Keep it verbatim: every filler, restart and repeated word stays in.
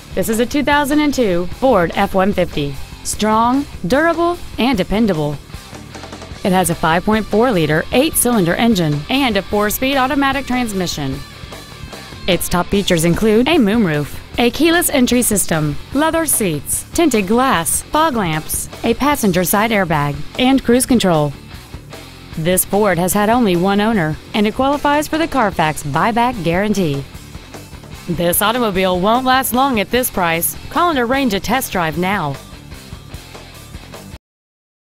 This is a two thousand two Ford F one fifty. Strong, durable, and dependable. It has a five point four liter eight-cylinder engine and a four-speed automatic transmission. Its top features include a moonroof, a keyless entry system, leather seats, tinted glass, fog lamps, a passenger side airbag, and cruise control. This Ford has had only one owner, and it qualifies for the Carfax buyback guarantee. This automobile won't last long at this price. Call and arrange a test drive now.